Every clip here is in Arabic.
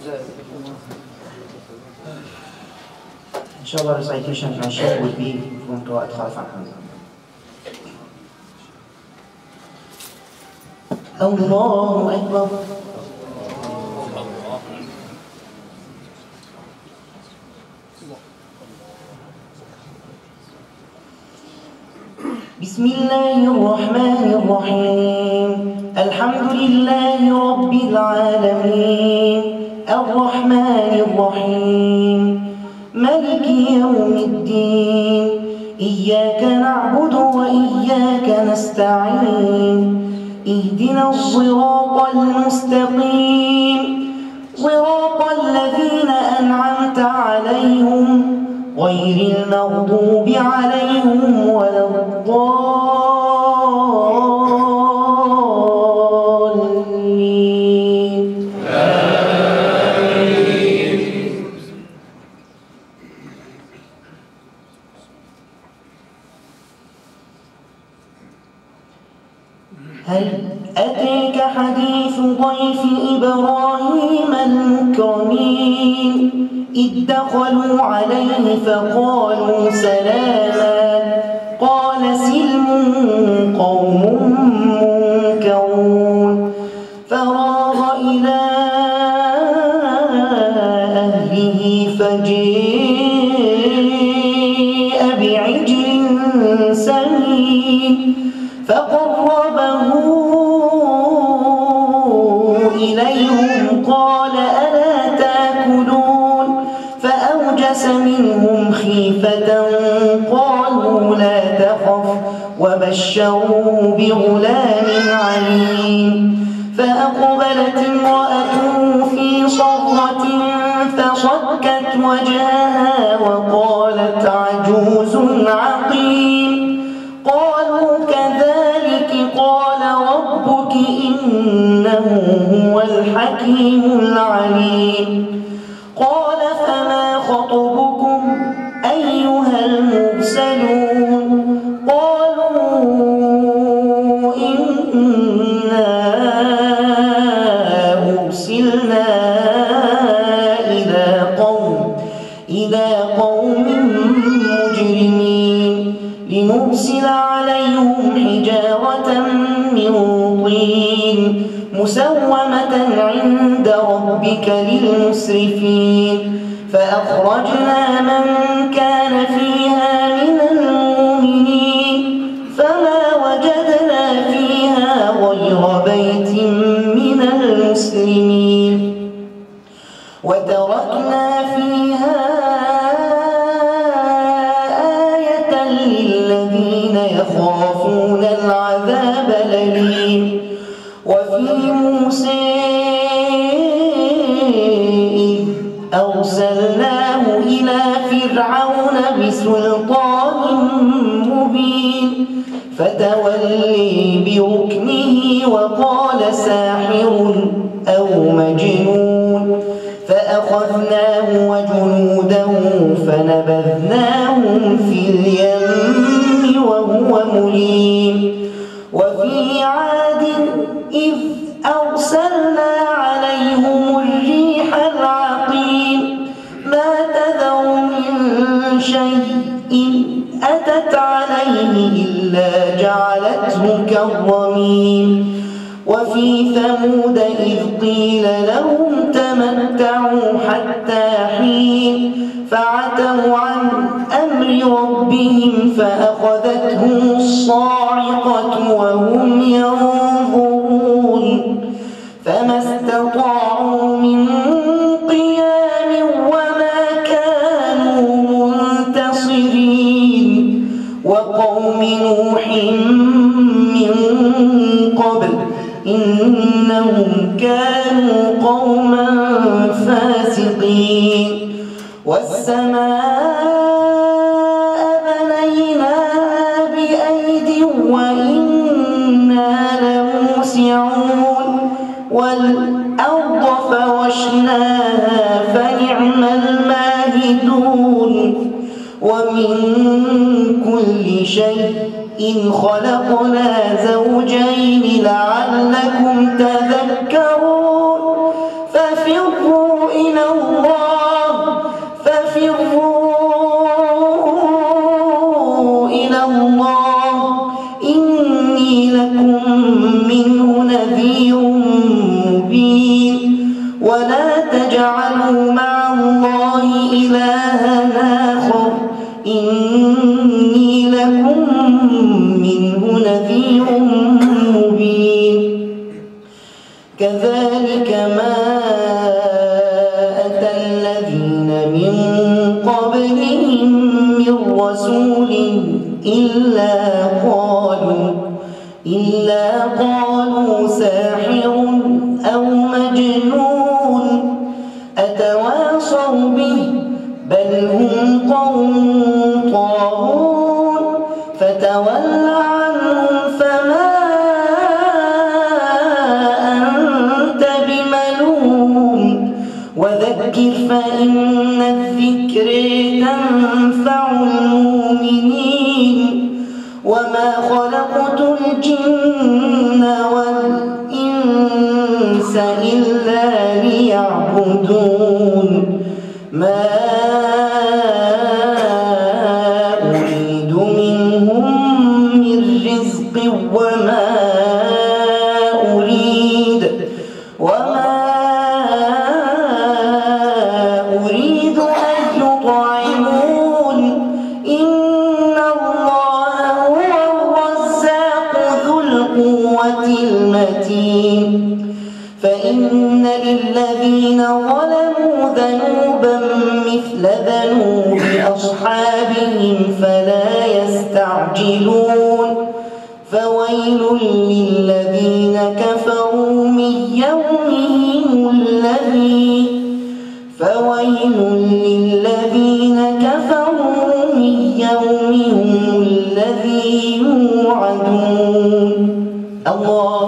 Inshallah, recitation of my Shaykh would be from Qur'at Khalaf Hamza. Allahu Akbar. بسم الله الرحمن الرحيم الحمد لله رب العالمين الرحمن الرحيم مالك يوم الدين إياك نعبد وإياك نستعين اهدنا الصراط المستقيم صراط الذين أنعمت عليهم غير المغضوب عليهم ولا الضالين. هل أتاك حديث ضيف إبراهيم المكرمين إذ دخلوا عليه فقالوا سلاما قال سلم قوم منكرون فراغ إلى أهله فجيء بعجل سمين فقربه إليهم قال ألا تأكلون فأوجس منهم خيفة قالوا لا تخف وبشروه بغلام عليم فأقبلت امرأته في صرة فصكت وجهها وقالت عجوز عقيم قالوا كذلك قال ربك إنه هو الحكيم العليم قال فما خطبكم أيها المرسلون قالوا إنا أرسلنا إلى قوم مجرمين لنرسل عليهم حجارة من طين مسومة عند ربك للمسرفين فأخرجنا من كان فيها من المؤمنين فما وجدنا فيها غير بيت من المسلمين وتركنا فيها آية للذين يخافون العذاب الأليم وفي موسى إذ أرسلناه إلى فرعون بسلطان مبين فتولي بركنه وقال ساحر أو مجنون فأخذناه وجنوده فنبذناهم في اليم وهو مليم وفي عاد إذ أرسلنا عليهم الريح العقيم ما تذر من شيء أتت عليه إلا جعلته كالرميم وفي ثمود إذ قيل لهم تمتعوا حتى حين فعتوا عن أمر ربهم فأخذتهم الصاعقة وهم ينظرون فما استطاعوا من قيام وما كانوا منتصرين وقوم نوح من قبل إنهم كانوا قوما فاسقين والسماء بنيناها بأيد وإنا لموسعون والأرض فرشناها فنعم الماهدون ومن كل شيء خلقنا زوجين لعلكم تذكرون ففروا تجعلوا مع الله إلها آخر إني لكم منه نذير مبين. كذلك ما أتى الذين من قبلهم من رسول إلا قالوا ساحر أو مجنون أتواصوا به بل هم قوم طاغون فتول عنهم فما أنت بملوم وذكر فإن الذكر تنفع المؤمنين. وما خلقت الجن والإنس إلا ليعبدون ما أريد منهم من رزق وما أريد أن يطعمون إن الله هو الرزاق ذو القوة المتين. فإن للذين ظلموا ذنوبا مثل ذنوب أصحابهم فلا يستعجلون. فويل للذين كفروا من يومهم الذي يوعدون. الله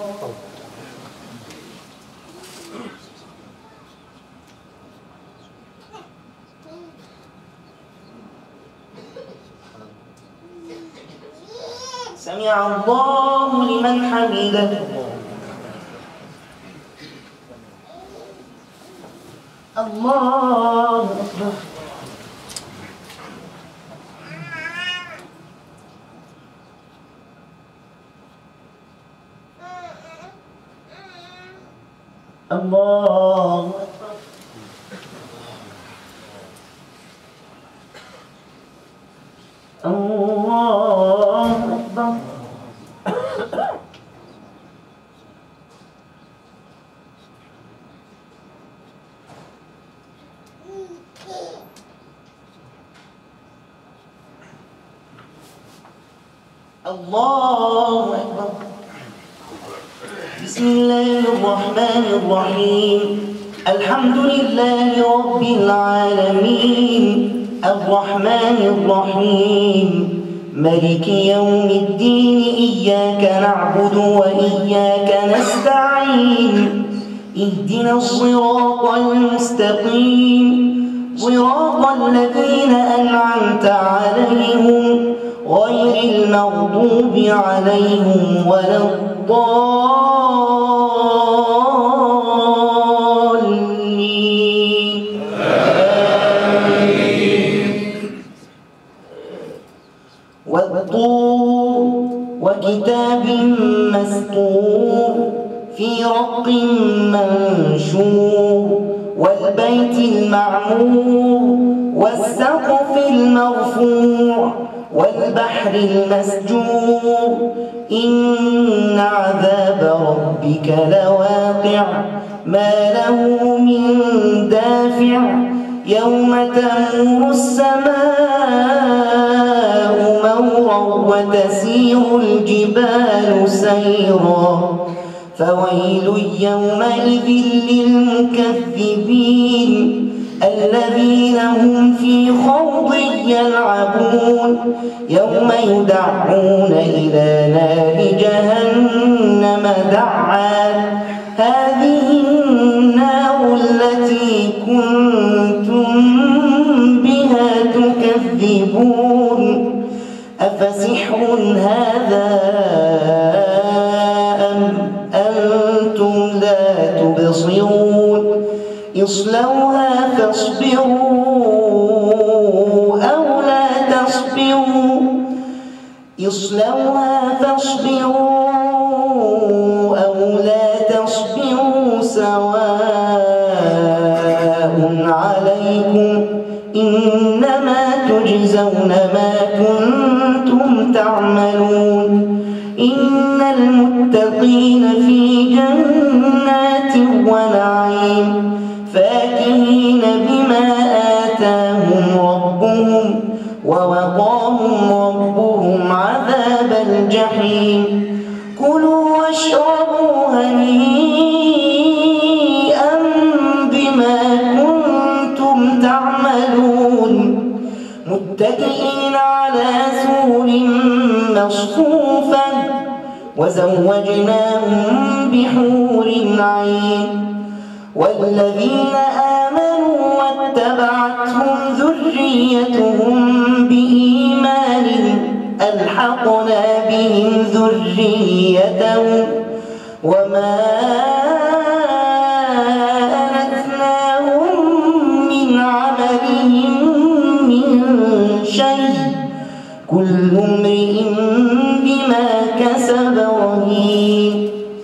سمع الله لمن حمده. الله أكبر. الله أكبر. الله أكبر. الله أكبر. بسم الله الرحمن الرحيم. الحمد لله رب العالمين الرحمن الرحيم مالك يوم الدين إياك نعبد وإياك نستعين اهدنا الصراط المستقيم صراط الذين أنعمت عليهم غير المغضوب عليهم ولا الضالين. آمين. والطور وكتاب مسطور في رق منشور والبيت المعمور والسقف المرفوع والبحر المسجور إن عذاب ربك لواقع ما له من دافع يوم تمور السماء مورا وتسير الجبال سيرا فويل يومئذ للمكذبين الذين هم في خوض يلعبون يوم يدعون إلى نار جهنم دعا هذه النار التي كنتم بها تكذبون أفسحر هذا أم أنتم لا تبصرون اصلوها فاصبروا أو لا تصبروا اصلوها فاصبروا أو لا تصبروا سواء عليكم إنما تجزون ما كنتم تعملون إن المتقين في جنات ونعيم فاكهين بما آتاهم ربهم ووقاهم ربهم عذاب الجحيم كلوا واشربوا هنيئا بما كنتم تعملون متكئين على سرر مصفوفة وزوجناهم بحور عين والذين آمنوا واتبعتهم ذريتهم بإيمان ألحقنا بهم ذريتهم وما ألتناهم من عملهم من شيء كل امرئ بما كسب رهين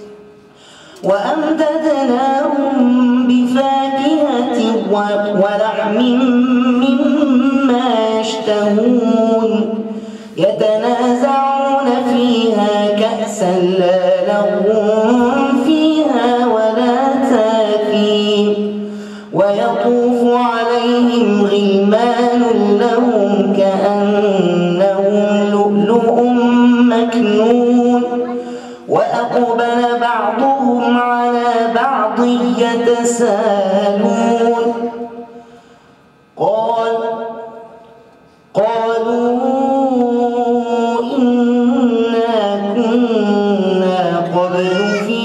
وأمددناهم بفاكهة ولحم مما يشتهون يتنازعون فيها كأسا لا لغو فيها ولا تأثيم ويطوف عليهم غلمان لهم كأنهم لؤلؤ مكنون وأقبل بعضهم على بعض يتساءلون قالوا إنا كنا قبل في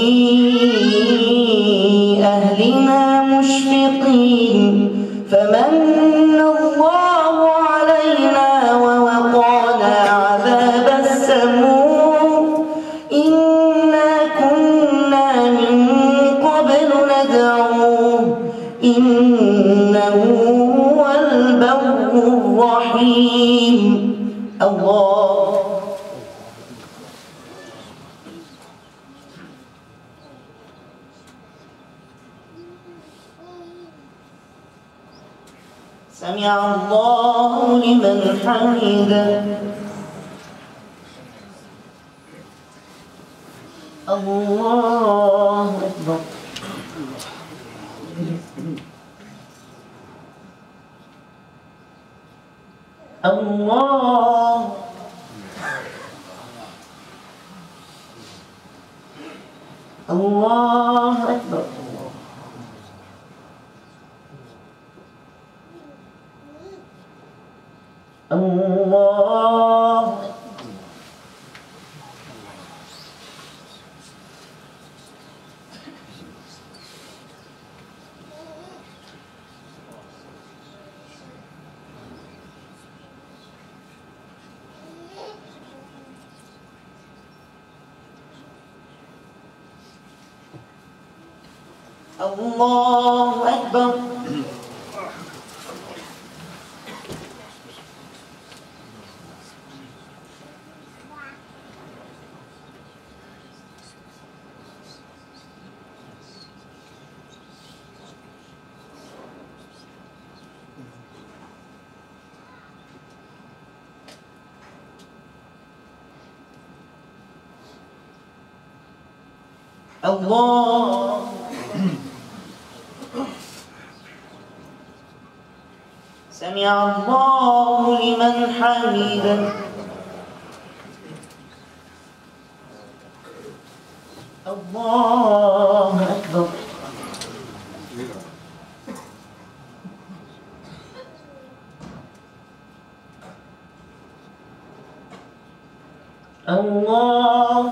أهلنا مشفقين فمن الله علينا ووقانا عذاب السموم إنا كنا من قبل ندعوه إنه هو البر الرحيم الله سمع الله لمن حمده الله أكبر الله الله أكبر الله الله أكبر الله سمع الله لمن حمده الله أكبر الله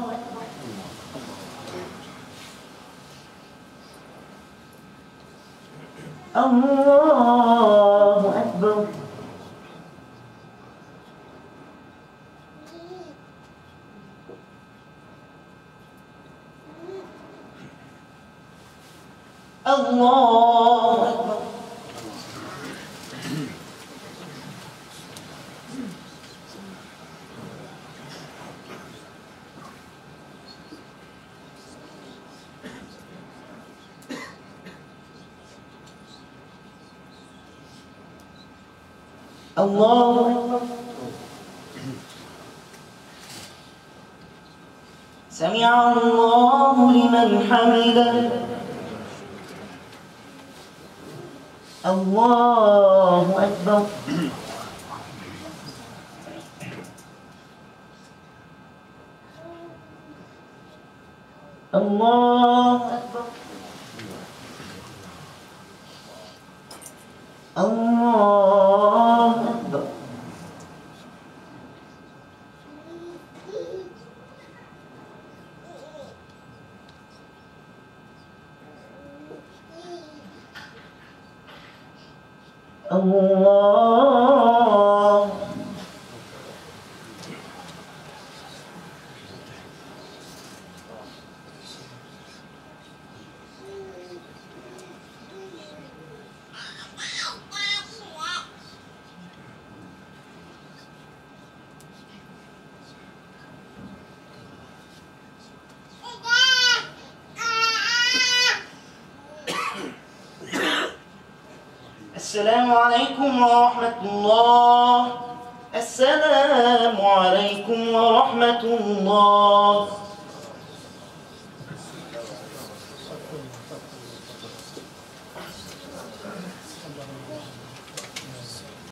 الله أكبر الله أكبر الله أكبر. سمع الله لمن حمده. الله أكبر. الله أكبر. الله أكبر. الله. السلام عليكم ورحمة الله. السلام عليكم ورحمة الله.